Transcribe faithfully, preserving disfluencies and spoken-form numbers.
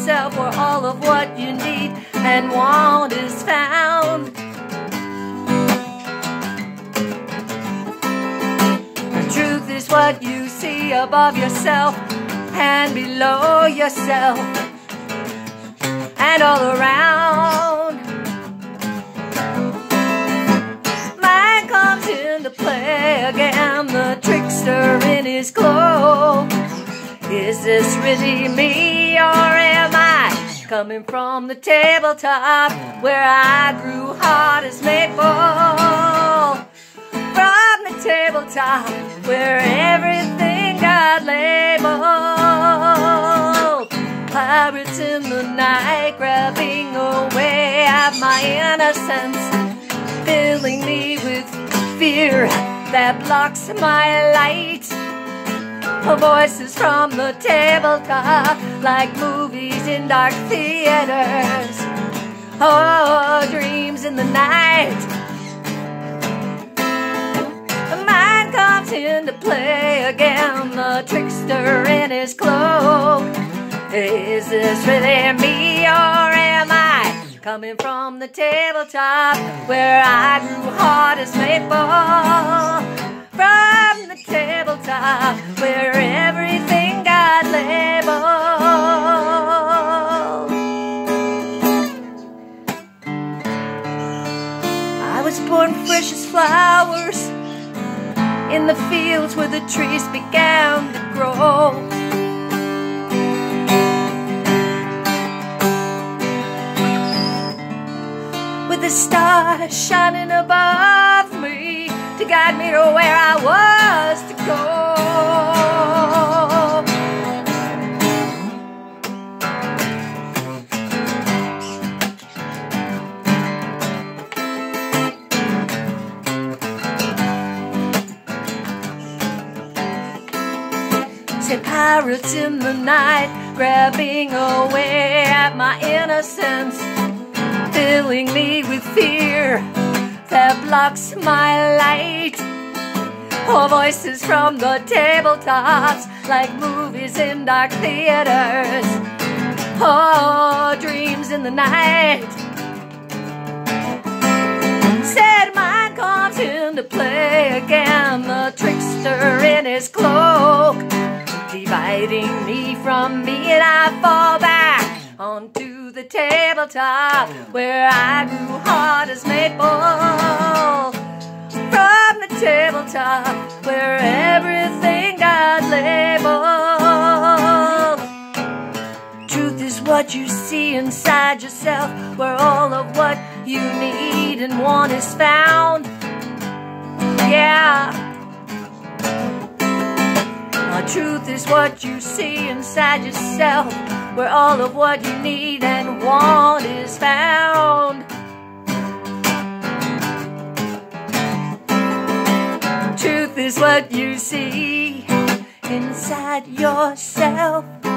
yourself where all of what you need and want is found. The truth is what you see above yourself and below yourself and all around. Mind comes into play again, the trickster in his cloak. Is this really me, or am I coming from the tabletop where I grew hard as maple? From the tabletop where everything got labeled. Pirates in the night grabbing away at my innocence, filling me with fear that blocks my light. Voices from the tabletop like movies in dark theaters. Oh, dreams in the night. Mind comes into play again, the trickster in his cloak. Is this really me, or am I coming from the tabletop where I grew hard as maple? From the tabletop where everything got labeled. I was born fresh as flowers in the fields where the trees began to grow. With the stars shining above me to guide me to where I was to go. Say pirates in the night grabbing away at my innocence, filling me with fear that blocks my light. Oh, voices from the tabletops like movies in dark theaters. Oh, dreams in the night. Said mind comes into play again, the trickster in his cloak, dividing me from me, and I fall back onto the tabletop where I grew hard as maple. From the tabletop where everything got labeled. Truth is what you see inside yourself where all of what you need and want is found. Yeah. The truth is what you see inside yourself where all of what you need and want is found. Truth is what you see inside yourself.